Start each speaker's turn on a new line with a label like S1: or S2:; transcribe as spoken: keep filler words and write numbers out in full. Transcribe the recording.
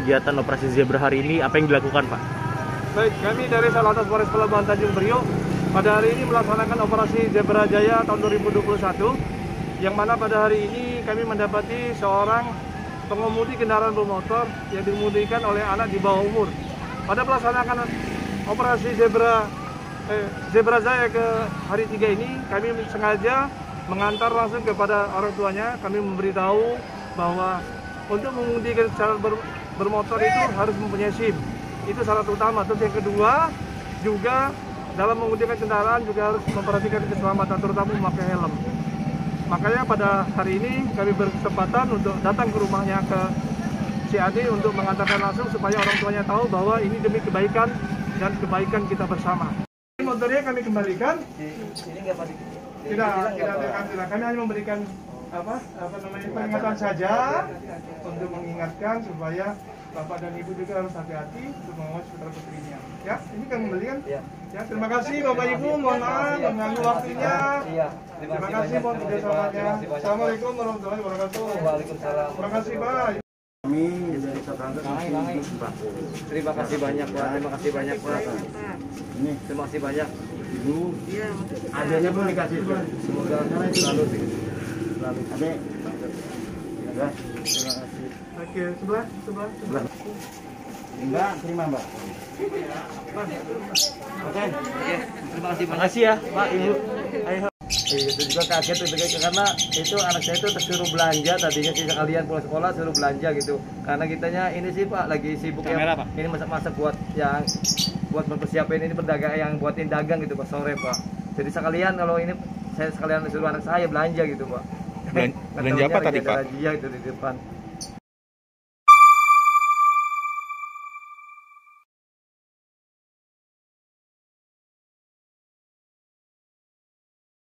S1: kegiatan operasi zebra hari ini, apa yang dilakukan, Pak?
S2: Baik, kami dari Satlantas Polres Pelabuhan Tanjung Priok pada hari ini melaksanakan operasi Zebra Jaya tahun dua ribu dua puluh satu, yang mana pada hari ini kami mendapati seorang pengemudi kendaraan bermotor yang dikemudikan oleh anak di bawah umur. Pada pelaksanaan operasi Zebra eh, Zebra Jaya ke hari tiga ini, kami sengaja mengantar langsung kepada orang tuanya. Kami memberitahu bahwa untuk mengemudikan secara ber, bermotor itu harus mempunyai SIM. Itu syarat utama. Terus yang kedua, juga dalam mengemudikan kendaraan juga harus memperhatikan keselamatan, terutama memakai helm. Makanya pada hari ini kami berkesempatan untuk datang ke rumahnya ke C A D untuk mengantarkan langsung supaya orang tuanya tahu bahwa ini demi kebaikan dan kebaikan kita bersama. Motornya kami kembalikan.
S3: Ini nggak pasti.
S2: Tidak, tidak ada kamera. Kami hanya memberikan apa, apa namanya peringatan saja untuk mengingatkan supaya Bapak dan Ibu juga harus hati-hati untuk mengawasi putra putrinya. Ya, ini kami kembalikan. Ya. Ya, terima kasih Bapak Ibu. Mohon maaf mengganggu waktunya.
S3: Iya.
S2: Terima kasih mohon kerjasamanya. Assalamualaikum warahmatullahi wabarakatuh.
S3: Waalaikumsalam.
S2: Terima kasih Pak.
S4: Kami dari Satlantas Pak.
S3: Terima kasih banyak Pak. Terima kasih banyak Pak.
S4: Ini
S3: Terima kasih banyak.
S4: Ibu. Adanya pun dikasih.
S3: Semoga selalu selalu.
S4: Adek. Ya. Terima kasih.
S2: Oke, sebelah, sebelah, sebelah.
S4: Mbak, terima Mbak.
S3: Oke. Terima kasih
S1: Terima kasih ya, Pak, Ibu. Ayo.
S3: Iya, itu juga kaget tuh karena itu anak saya itu tersuruh belanja tadinya sih sekalian pulang sekolah suruh belanja gitu. Karena kitanya ini sih Pak lagi sibuk
S1: Kamera,
S3: ya.
S1: Pak.
S3: Ini masak-masak buat yang buat mempersiapin ini perdagang yang buatin dagang gitu Pak sore Pak. Jadi sekalian kalau ini saya sekalian suruh anak saya belanja gitu Pak.
S1: Belan- belanja apa tadi, Pak?
S3: Razia itu di depan.